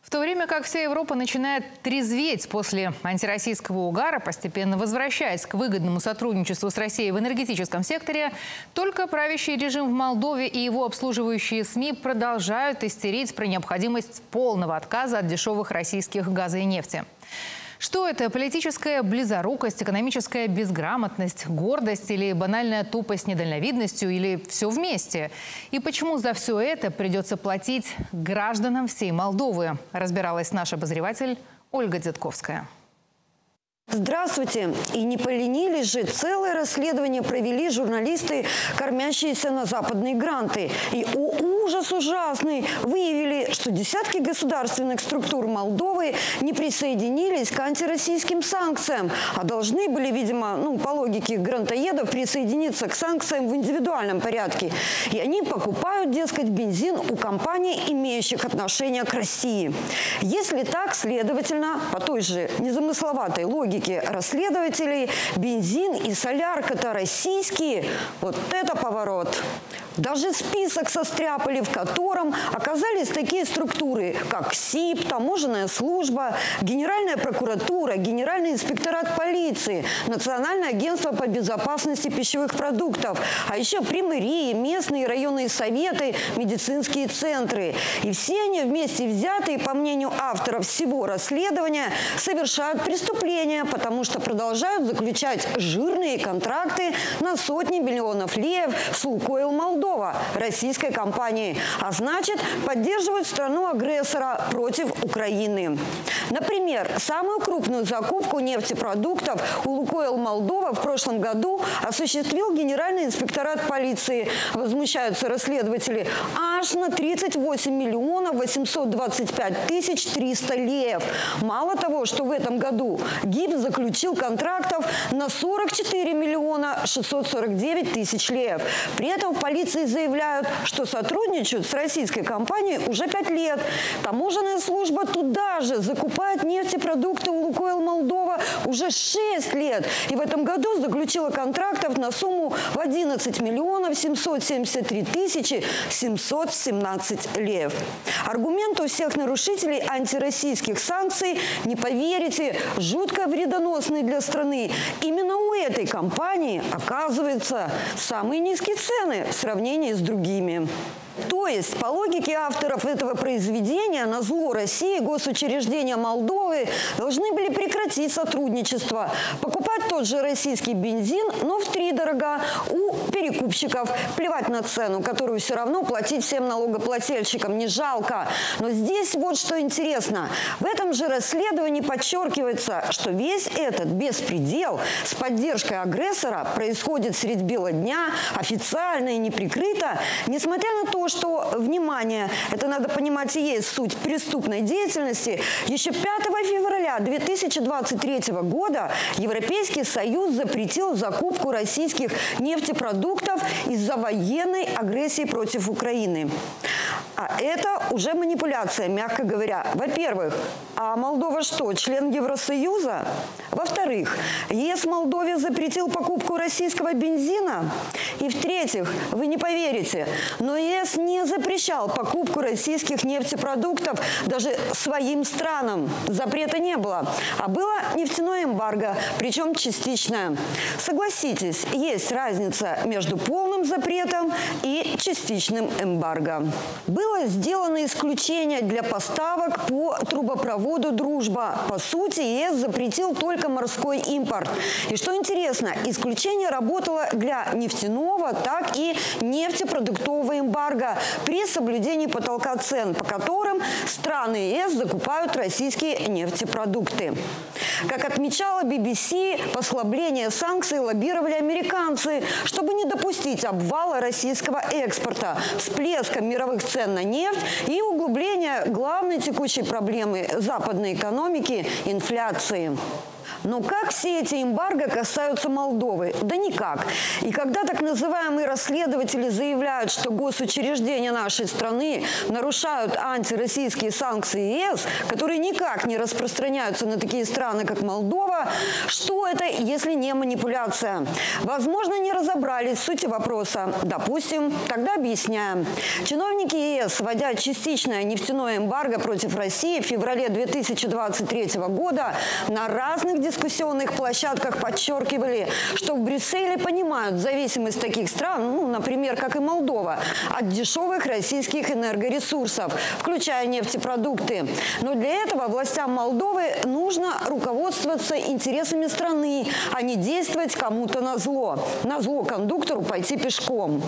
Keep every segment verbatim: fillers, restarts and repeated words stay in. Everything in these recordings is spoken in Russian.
В то время как вся Европа начинает трезветь после антироссийского угара, постепенно возвращаясь к выгодному сотрудничеству с Россией в энергетическом секторе, только правящий режим в Молдове и его обслуживающие СМИ продолжают истерить про необходимость полного отказа от дешевых российских газа и нефти. Что это? Политическая близорукость, экономическая безграмотность, гордость или банальная тупость недальновидностью, или все вместе? И почему за все это придется платить гражданам всей Молдовы? Разбиралась наш обозреватель Ольга Дзятковская. Здравствуйте! И не поленились же, целое расследование провели журналисты, кормящиеся на западные гранты. И, о ужас ужасный, выявили, что десятки государственных структур Молдовы не присоединились к антироссийским санкциям, а должны были, видимо, ну, по логике грантоедов, присоединиться к санкциям в индивидуальном порядке. И они покупают, дескать, бензин у компаний, имеющих отношение к России. Если так, следовательно, по той же незамысловатой логике расследователей, бензин и солярка-то российские. Вот это поворот! Даже список состряпали, в котором оказались такие структуры, как СИП, таможенная служба, Генеральная прокуратура, Генеральный инспекторат полиции, Национальное агентство по безопасности пищевых продуктов, а еще примарии, местные районные советы, медицинские центры. И все они вместе взятые, по мнению авторов всего расследования, совершают преступления, потому что продолжают заключать жирные контракты на сотни миллионов леев с «Лукойл Молдова», российской компании, а значит, поддерживают страну-агрессора против Украины. Например, самую крупную закупку нефтепродуктов у «Лукойл Молдова» в прошлом году осуществил Генеральный инспекторат полиции. Возмущаются расследователи аж на тридцать восемь миллионов восемьсот двадцать пять тысяч триста леев. Мало того, что в этом году ГИБ заключил контрактов на сорок четыре миллиона шестьсот сорок девять тысяч леев. При этом в полиции заявляют, что сотрудничают с российской компанией уже пять лет. Таможенная служба туда же закупает нефтепродукты у «Лукойл Молдова» уже шесть лет. И в этом году заключила контрактов на сумму в одиннадцать миллионов семьсот семьдесят три тысячи семьсот семнадцать леев. Аргумент у всех нарушителей антироссийских санкций, не поверите, жутко вредоносный для страны. Именно у этой компании, оказывается, самые низкие цены в сравнении с другими. То есть, по логике авторов этого произведения, на зло России госучреждения Молдовы должны были прекратить сотрудничество, покупать тот же российский бензин, но втридорога у перекупщиков, плевать на цену, которую все равно платить всем налогоплательщикам не жалко. Но здесь вот что интересно. В этом же расследовании подчеркивается, что весь этот беспредел с поддержкой агрессора происходит средь бела дня, официально и неприкрыто, несмотря на то, что, внимание, это надо понимать и есть суть преступной деятельности, еще пятого февраля две тысячи двадцать третьего года Европейский Союз запретил закупку российских нефтепродуктов из-за военной агрессии против Украины. А это уже манипуляция, мягко говоря. Во-первых, а Молдова что, член Евросоюза? Во-вторых, ЕС Молдове запретил покупку российского бензина? И в-третьих, вы не поверите, но ЕС не запрещал покупку российских нефтепродуктов даже своим странам. Запрета не было. А было нефтяное эмбарго, причем частичное. Согласитесь, есть разница между полным запретом и частичным эмбарго. Было сделано исключение для поставок по трубопроводу «Дружба». По сути, ЕС запретил только морской импорт. И что интересно, исключение работало для нефтяного, так и нефтепродуктового эмбарго при соблюдении потолка цен, по которым страны ЕС закупают российские нефтепродукты. Как отмечала би би си, послабление санкций лоббировали американцы, чтобы не допустить обвала российского экспорта, всплеска мировых цен на нефть и углубления главной текущей проблемы западной экономики – инфляции. Но как все эти эмбарго касаются Молдовы? Да никак. И когда так называемые расследователи заявляют, что госучреждения нашей страны нарушают антироссийские санкции ЕС, которые никак не распространяются на такие страны, как Молдова, что это, если не манипуляция? Возможно, не разобрались в сути вопроса. Допустим, тогда объясняем. Чиновники ЕС, вводя частичное нефтяное эмбарго против России в феврале две тысячи двадцать третьего года, на разных дискуссионных площадках подчеркивали, что в Брюсселе понимают зависимость таких стран, ну, например, как и Молдова, от дешевых российских энергоресурсов, включая нефтепродукты. Но для этого властям Молдовы нужно руководствоваться интересами страны, а не действовать кому-то назло. Назло кондуктору пойти пешком.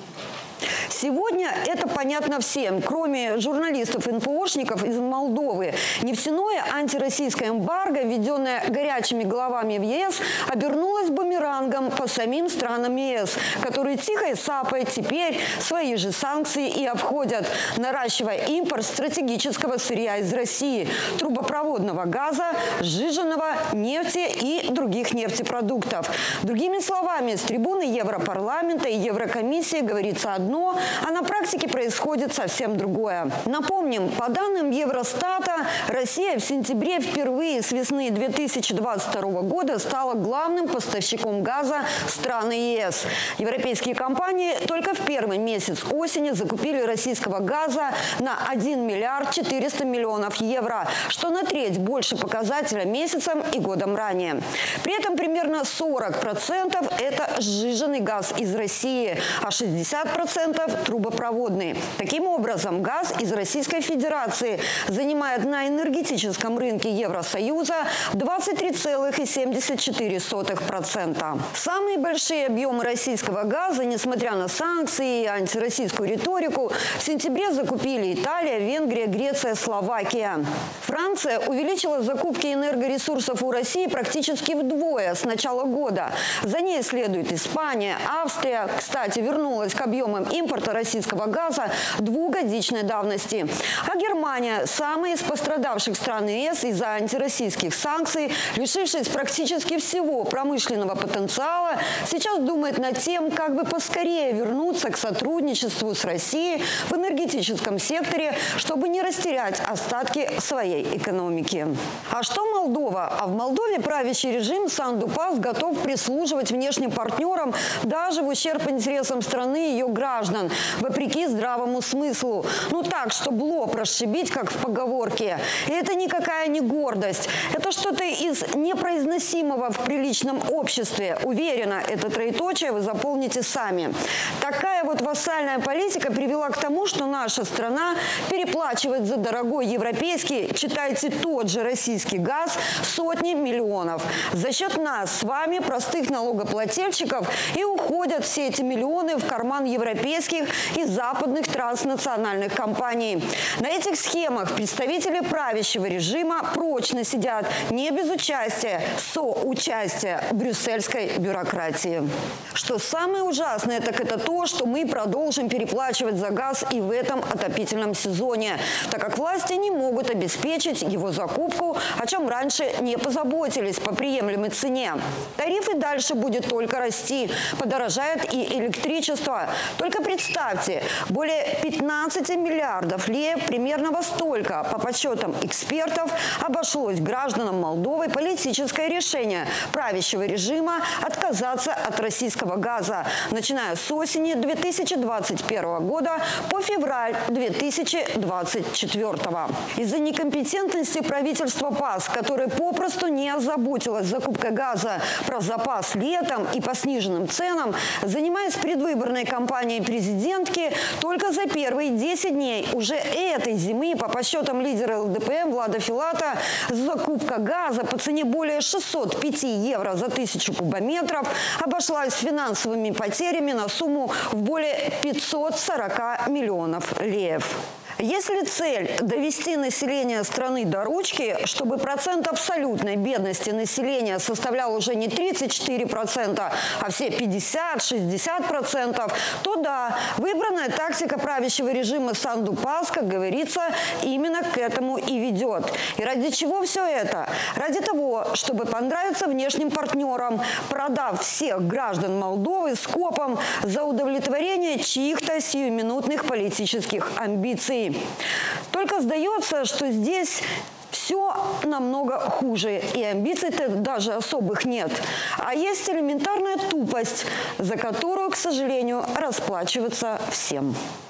Сегодня это понятно всем, кроме журналистов-эн пэ о-шников из Молдовы. Нефтяное антироссийское эмбарго, введенное горячими головами в ЕС, обернулось бумерангом по самим странам ЕС, которые тихо и сапой теперь свои же санкции и обходят, наращивая импорт стратегического сырья из России, трубопроводного газа, сжиженного нефти и других нефтепродуктов. Другими словами, с трибуны Европарламента и Еврокомиссии говорится одно, а на практике происходит совсем другое. Напомним, по данным Евростата, Россия в сентябре впервые с весны две тысячи двадцать второго года стала главным поставщиком газа страны ЕС. Европейские компании только в первый месяц осени закупили российского газа на один миллиард четыреста миллионов евро, что на треть больше показателя месяцем и годом ранее. При этом примерно сорок процентов это сжиженный газ из России, а шестьдесят процентов трубопроводный. Таким образом, газ из Российской Федерации занимает на энергетическом рынке Евросоюза двадцать три целых семьдесят четыре сотых процента. Самые большие объемы российского газа, несмотря на санкции и антироссийскую риторику, в сентябре закупили Италия, Венгрия, Греция, Словакия. Франция увеличила закупки энергоресурсов у России практически вдвое с начала года. За ней следует Испания, Австрия. Кстати, вернулась к объемам импорта российского газа двухгодичной давности. А Германия, самая из пострадавших стран ЕС из-за антироссийских санкций, лишившись практически всего промышленного потенциала, сейчас думает над тем, как бы поскорее вернуться к сотрудничеству с Россией в энергетическом секторе, чтобы не растерять остатки своей экономики. А что Молдова? А в Молдове правящий режим Санду-Пас готов прислуживать внешним партнерам даже в ущерб интересам страны и ее граждан, вопреки здравому смыслу. Ну так, чтобы лоб расшибить, как в поговорке. И это никакая не гордость. Это что-то из непроизносимого в приличном обществе. Уверена, это троеточие вы заполните сами. Такая вот вассальная политика привела к тому, что наша страна переплачивает за дорогой европейский, читайте, тот же российский газ, сотни миллионов. За счет нас с вами, простых налогоплательщиков, и уходят все эти миллионы в карман европейских и западных транснациональных компаний. На этих схемах представители правящего режима прочно сидят не без участия, соучастия брюссельской бюрократии. Что самое ужасное, так это то, что мы продолжим переплачивать за газ и в этом отопительном сезоне, так как власти не могут обеспечить его закупку, о чем раньше не позаботились по приемлемой цене. Тариф и дальше будет только расти, подорожает и электричество. Только представьте, более пятнадцати миллиардов леев, примерно во столько, по подсчетам экспертов, обошлось гражданам Молдовы политическое решение правящего режима отказаться от российского газа, начиная с осени две тысячи двадцать первого года по февраль две тысячи двадцать четвёртого. Из-за некомпетентности правительства ПАС, которое попросту не озаботилось закупкой газа про запас летом и по сниженным ценам, занимаясь предвыборной кампанией президентки, только за первые десять дней уже этой зимы, по подсчетам лидера эл дэ пэ эм Влада Филата, закупка газа по цене более шестисот пяти евро за тысячу кубометров обошлась финансовыми потерями на сумму в более пятисот сорока миллионов леев. Если цель – довести население страны до ручки, чтобы процент абсолютной бедности населения составлял уже не тридцать четыре процента, а все пятьдесят-шестьдесят процентов, то да, выбранная тактика правящего режима Сандупас, как говорится, именно к этому и ведет. И ради чего все это? Ради того, чтобы понравиться внешним партнерам, продав всех граждан Молдовы скопом за удовлетворение чьих-то сиюминутных политических амбиций. Только сдается, что здесь все намного хуже, и амбиций-то даже особых нет. А есть элементарная тупость, за которую, к сожалению, расплачиваться всем.